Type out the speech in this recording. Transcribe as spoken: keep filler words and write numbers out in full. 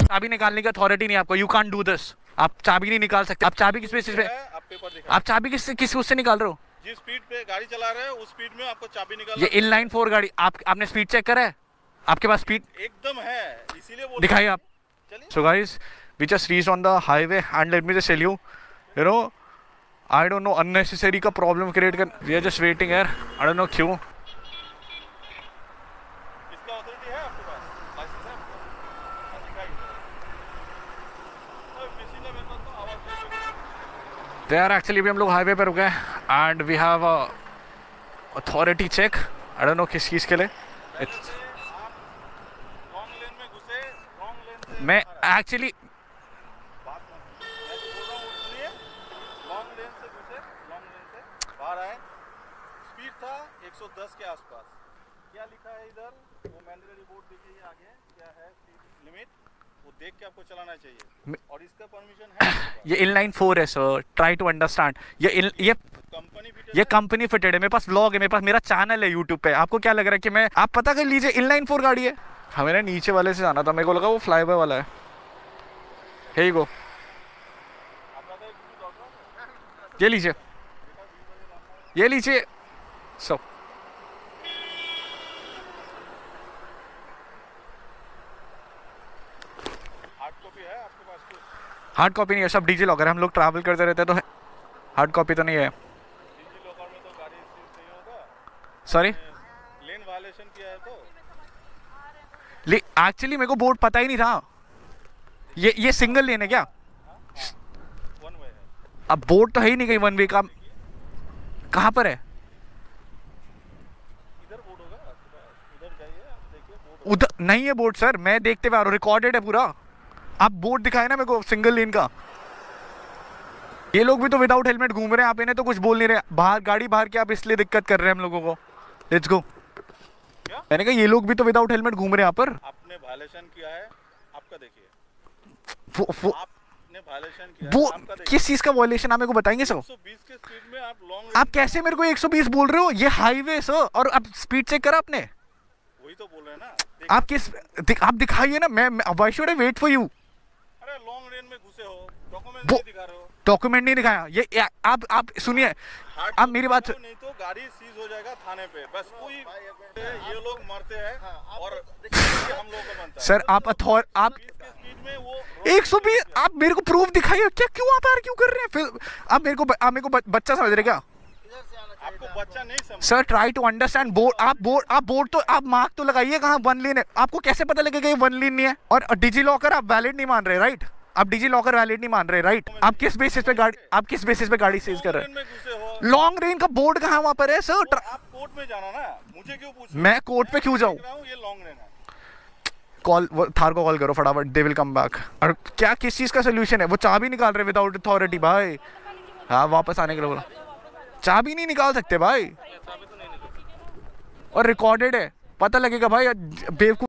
चाबी निकालने की अथॉरिटी नहीं आपको, यू कांट डू दिस। आप चाबी नहीं निकाल सकते। आप चाबी किस बेसिस पे, आप चाबी किस किस उससे निकाल रहे हो? जिस स्पीड पे गाड़ी चला रहे हैं उस स्पीड में आपको चाबी निकालना। ये इनलाइन फोर गाड़ी, आप आपने स्पीड चेक करा है? आपके पास स्पीड एकदम है, इसीलिए दिखाइए आप। So guys, we just reached on the highway and let me just tell you, you know, I don't know, unnecessary का problem create कर, we are just waiting here, I don't know क्यों। इसका authority है आपके पास, licence है आपको? They are actually, भी हम लोग हाईवे पे रुके हैं and we have a authority check, I don't know किस चीज़ के लिए। मैं एक्चुअली स्पीड था एक सौ दस के आसपास। क्या लिखा है इधर, वो मैंडेटरी बोर्ड देखिए आगे क्या है स्पीड लिमिट, वो देख के आपको चलाना चाहिए और इसका परमिशन है। ये इनलाइन फोर है सर, ट्राई टू अंडरस्टैंड। ये इन, ये कंपनी ये कंपनी फिटेड है, मेरे पास व्लॉग है, मेरे पास मेरा चैनल है यूट्यूब पे। आपको क्या लग रहा है कि मैं, आप पता कर लीजिए इनलाइन फोर गाड़ी है। हमें ना नीचे वाले से जाना था, मेरे को लगा वो फ्लाईओवर वाला है। हे ही गो, ये लीजिए, ये लीजिए सब। हार्ड कॉपी है आपके पास? हार्ड कॉपी नहीं है, सब डिजी लॉकर है। हम लोग ट्रैवल करते रहते हैं तो हार्ड कॉपी तो नहीं है। डिजी लॉकर में तो गाड़ी सीज नहीं होगा। सॉरी, लेन वायलेशन किया है तो एक्चुअली मेरे को बोर्ड पता ही नहीं था। ये ये सिंगल लेन है क्या? वन वे है। अब बोर्ड तो है ही नहीं कहीं वन वे का। कहाँ पर है? इधर बोर्ड होगा, इधर जाइए आप देखिए बोर्ड। उधर नहीं है बोर्ड सर, मैं देखते हुए आ रहा हूँ, रिकॉर्डेड है पूरा। आप बोर्ड दिखाए ना मेरे को सिंगल लेन का। ये लोग भी तो विदाउट हेलमेट घूम रहे हैं, आप इन्हें तो कुछ बोल नहीं रहे। बाहर गाड़ी बाहर के आप इसलिए दिक्कत कर रहे हैं हम लोगों को। Let's go. मैंने कहा ये लोग भी तो विदाउट हेलमेट घूम रहे हैं यहाँ पर। आपने वायलेशन किया है, आपका देखिए। वो वो आपने वायलेशन किया वो है, आपका देखिए। किस चीज का वायलेशन आप मेरे को बताएंगे सर? एक सौ बीस के स्पीड में आप लॉन्ग, आप कैसे मेरे को एक सौ बीस बोल रहे हो? ये हाईवे सर, और अब स्पीड चेक करा आपने? वही तो बोल रहे हैं ना। आप किस दिख, आप दिखाइए ना। मैं why should I wait for you? अरे लॉन्ग रेंज में घुसे हो, डॉक्यूमेंट वो- नहीं दिखा रहे हो। डॉक्यूमेंट नहीं दिखाया। ये ये- आप आप सुनिए, आप मेरी बात, नहीं तो गाड़ी सीज हो जाएगा थाने पे। बस कोई ये लोग मरते हैं और हम लोगों को बनता है। सर आप अथॉर आप स्पीड में वो एक सौ बीस, आप मेरे को प्रूफ दिखाइए। क्या क्यों आप यार क्यों कर रहे हैं? फिर आप मेरे को आप मेरे को बच्चा समझ रहे क्या? आपको बच्चा नहीं समझ। Sir try to understand. Board आप बोर्ड आप बोर्ड तो आप मार्क तो लगाइए कहाँ वन लेन है। आपको कैसे पता लगेगा ये वन लेन नहीं है? और डिजी लॉकर आप वैलिड नहीं मान रहे, राइट? आप डिजी लॉकर वैलिड नहीं मान रहे, राइट? आप किस बेसिस पे गाड़ी आप किस बेसिस पे गाड़ी सीज कर रहे हैं? लॉन्ग रेंज का बोर्ड कहाँ वहाँ पर है सर? आप कोर्ट में जाना ना, मुझे क्यों पूछ? मैं कोर्ट पे क्यों जाऊँ? ये लॉन्ग रेंज है। कॉल थार को कॉल करो फटाफट, दे विल कम बैक। और क्या किस चीज़ का सोल्यूशन है? वो चाबी निकाल रहे विदाउट अथॉरिटी भाई। हाँ वापस आने के लिए बोला, चाबी नहीं निकाल सकते भाई, और रिकॉर्डेड है, पता लगेगा भाई बेवकूफ।